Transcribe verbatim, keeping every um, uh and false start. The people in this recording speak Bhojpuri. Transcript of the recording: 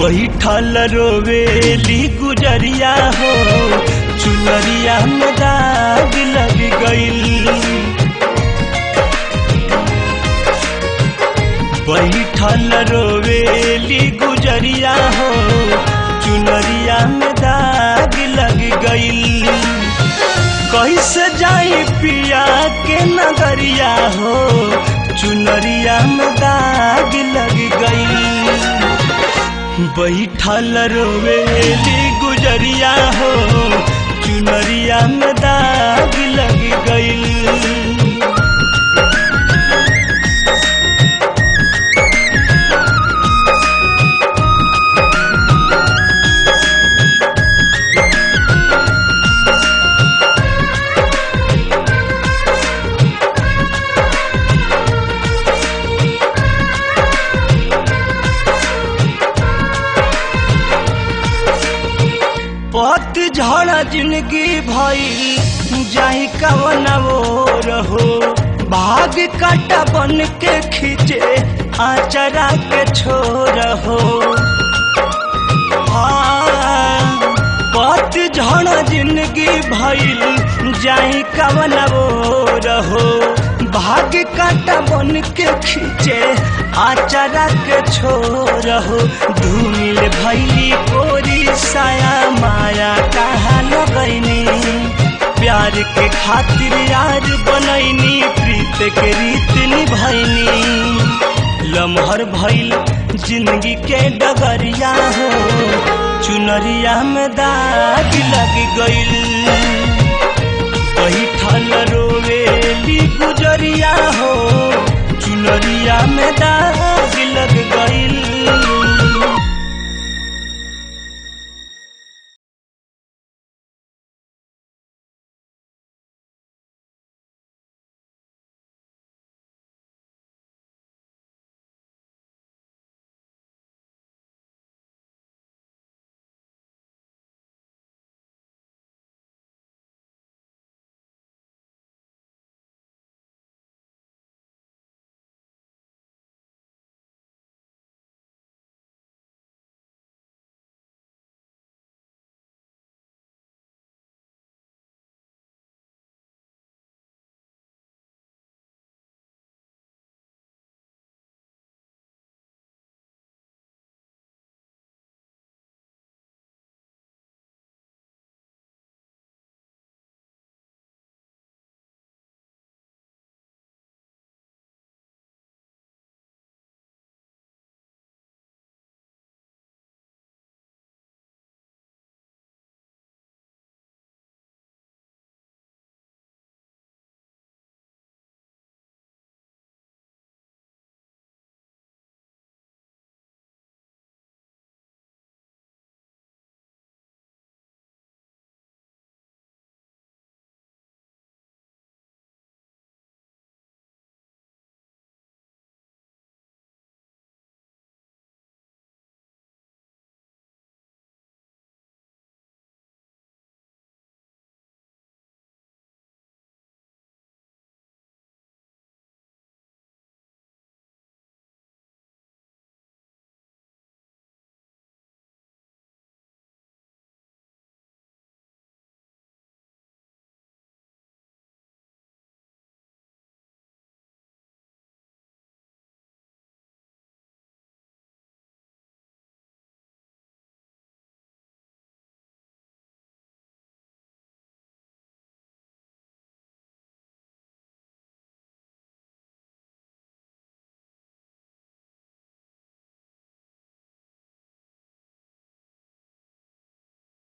बैठल रोवेली गुजरिया हो चुनरिया में दाग लग गइल। बैठल रोवेली गुजरिया हो चुनरिया में दाग लग गइल। कैसे जाई पिया के नगरिया हो चुनरिया में दाग लग गइल। बैठल रोवेली गुजरिया हो चुनरिया में दाग लग गइल। पत झड़ जिंदगी भइल जाई कवन ओर हो भाग काटा बन के खींचे आचरा के छोर हो। पत झड़ जिंदगी भइल जाई कवन ओर हो भाग काटा बन के खींचे आचरा के छोर हो। धूमिल भैली कोरी साया माया कहाँ लगैनी प्यार के खातिर यार बनैनी प्रीत के रीत निभैनी। लम्हर भइल जिंदगी के डगरिया हो चुनरिया में दाग लग गइल। बैठल रोवेली गुजरिया हो चुनरिया में दाग